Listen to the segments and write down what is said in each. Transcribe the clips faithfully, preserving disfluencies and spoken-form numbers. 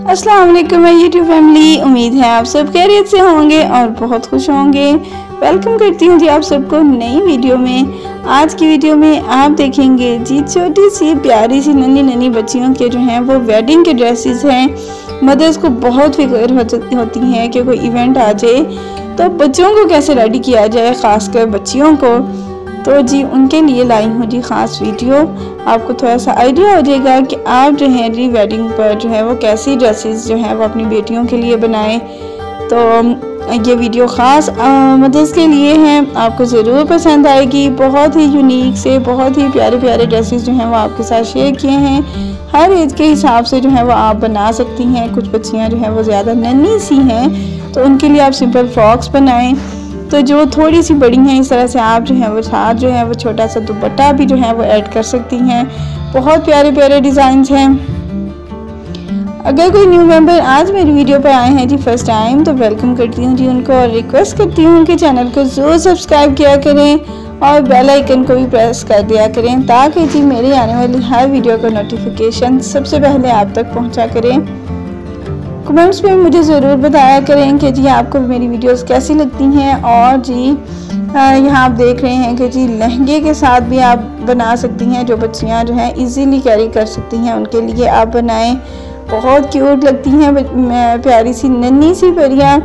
अस्सलाम वालेकुम my YouTube family. उम्मीद है आप सब खैरियत से होंगे और बहुत खुश होंगे। वेलकम करती हूँ जी आप सबको नई वीडियो में। आज की वीडियो में आप देखेंगे जी छोटी सी प्यारी सी नन्ही नन्ही बच्चियों के जो हैं वो वेडिंग के ड्रेसेस हैं। मदर्स को बहुत फिक्र होती है कि कोई इवेंट आ जाए तो बच्चों को कैसे रेडी किया जाए, ख़ासकर बच्चियों को। तो जी उनके लिए लाई हूँ जी ख़ास वीडियो। आपको थोड़ा सा आइडिया हो जाएगा कि आप जो है जी वेडिंग पर जो है वो कैसी ड्रेसेस जो है वो अपनी बेटियों के लिए बनाएं। तो ये वीडियो ख़ास मदर्स के लिए है, आपको ज़रूर पसंद आएगी। बहुत ही यूनिक से बहुत ही प्यारे प्यारे ड्रेसेस जो हैं वो आपके साथ शेयर किए हैं। हर एज के हिसाब से जो है वो आप बना सकती हैं। कुछ बच्चियाँ जो हैं वो ज़्यादा नन्ही सी हैं तो उनके लिए आप सिंपल फ्रॉक्स बनाएं। तो जो थोड़ी सी बड़ी हैं इस तरह से आप जो है वो साथ जो है वो छोटा सा दुपट्टा भी जो है वो ऐड कर सकती हैं। बहुत प्यारे प्यारे डिज़ाइंस हैं। अगर कोई न्यू मेंबर आज मेरी वीडियो पर आए हैं जी फर्स्ट टाइम तो वेलकम करती हूँ जी उनको और रिक्वेस्ट करती हूँ कि चैनल को ज़रूर सब्सक्राइब किया करें और बेल आइकन को भी प्रेस कर दिया करें ताकि जी मेरी आने वाली हर वीडियो का नोटिफिकेशन सबसे पहले आप तक पहुँचा करें। कमेंट्स में मुझे ज़रूर बताया करें कि जी आपको मेरी वीडियोस कैसी लगती हैं। और जी यहाँ आप देख रहे हैं कि जी लहंगे के साथ भी आप बना सकती हैं। जो बच्चियाँ जो हैं इजीली कैरी कर सकती हैं उनके लिए आप बनाएं। बहुत क्यूट लगती हैं प्यारी सी नन्ही सी परियाँ।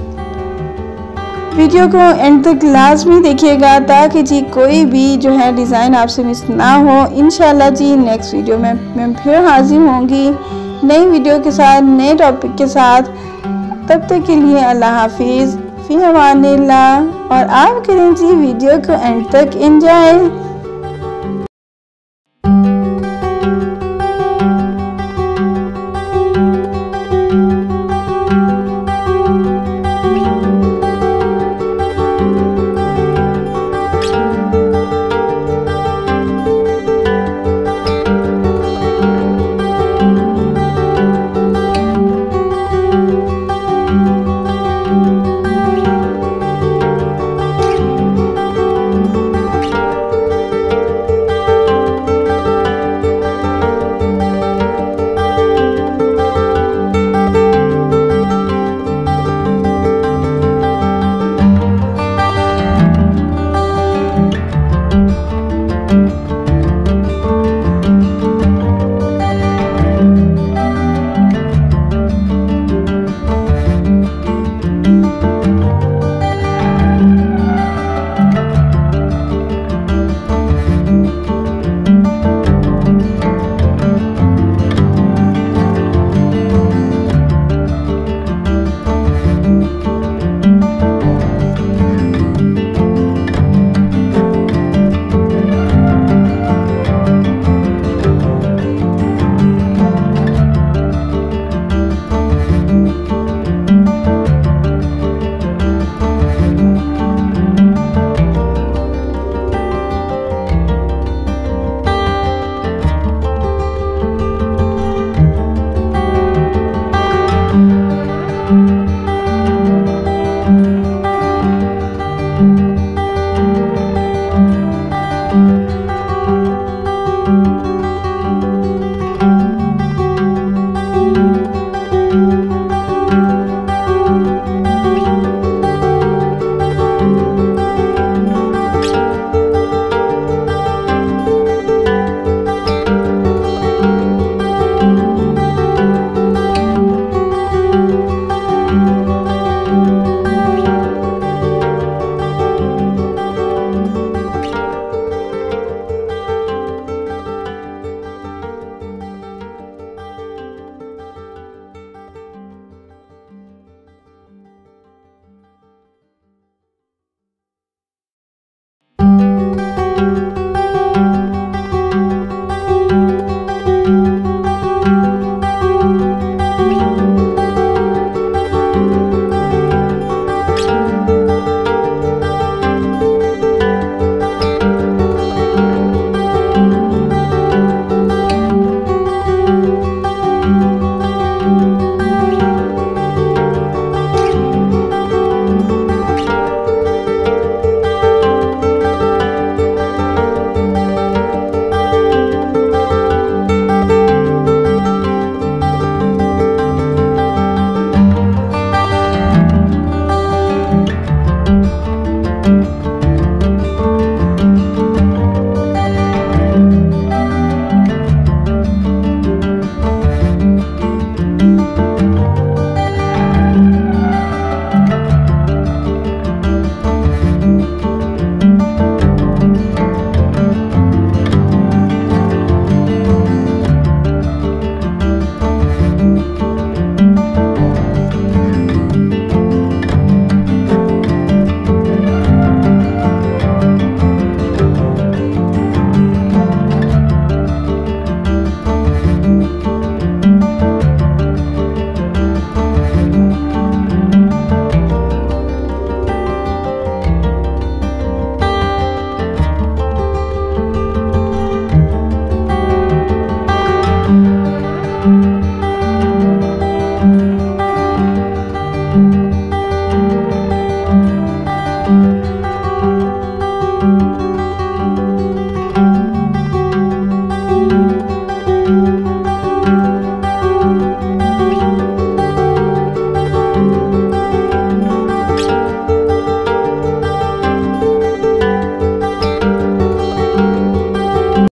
वीडियो को एंड तक लाजमी देखिएगा ताकि जी कोई भी जो है डिज़ाइन आपसे मिस ना हो। इंशाल्लाह जी नेक्स्ट वीडियो में मैं फिर हाजिर होंगी नई वीडियो के साथ, नए टॉपिक के साथ। तब तक के लिए अल्लाह हाफिज़, फी अमानिल्लाह। और आप करें जी वीडियो को एंड तक एंजॉय।